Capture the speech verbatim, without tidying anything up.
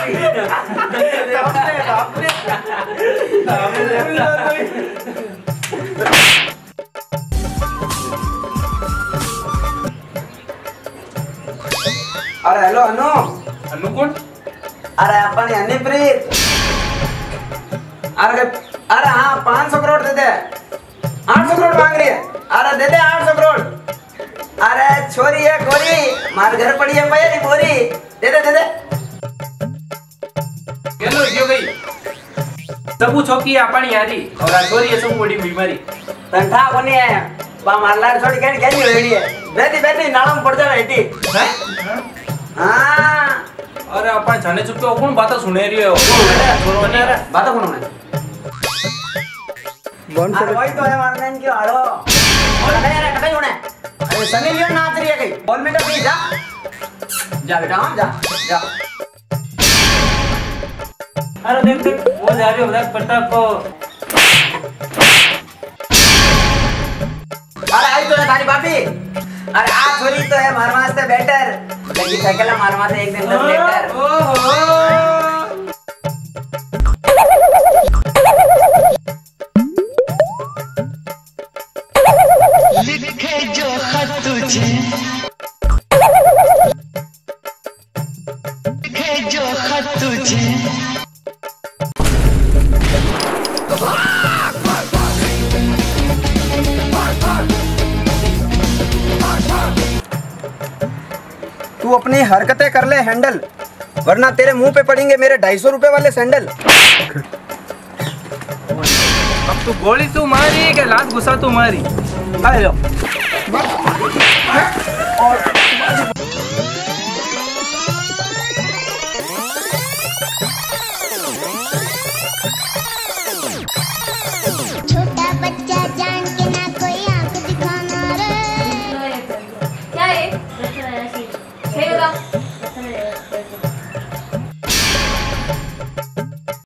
अरे हेलो अनु। अनु कौन? अरे अपन यानी प्रीत। अरे अरे हाँ पाँच सौ करोड़ दे दे। आठ सौ करोड़ मांग रही है। अरे दे दे आठ सौ करोड़। अरे छोरी है गोरी, मार घर पड़ी है पहली बोरी। दे दे दे दे। चलो यो गई। सबू छोकी अपनी यारी और आ छोरी है सब बड़ी बीमारी। तंठा कोनी है। पा मारलार छोड़ी केन केन रेडी है। बैठी बैठी नालम पड़ जावे इटी। हैं? हां। अरे अपन जाने चुके हो कौन बात सुने रही हो? छोरो ने अरे बात कौन है? कौन से वही तो है मारने की आड़ो। और अरे यार कहीं होने। अरे सनी लियोन नाच रही है कहीं। बॉल में तो प्लीज जा। जा बेटा हां जा जा। अरे देख देख वो जा रही है उधर पट्टा को। अरे आई तो है तारी बापी। अरे आ छोरी तो है मार वास्ते बेटर। लेकिन साइकिल मार वास्ते एक दिन तक लेटर। ओहो लिखे जो खत तुझे, लिखे जो खत तुझे। तू अपनी हरकतें कर ले हैंडल, वरना तेरे मुंह पे पड़ेंगे मेरे ढाई सौ रुपए वाले सैंडल। अब तू गोली तू मारी के लात गुस्सा तू मारी। हेलो छोटा बच्चा जान के ना कोई आंख दिखाना रे। क्या है? सही बता।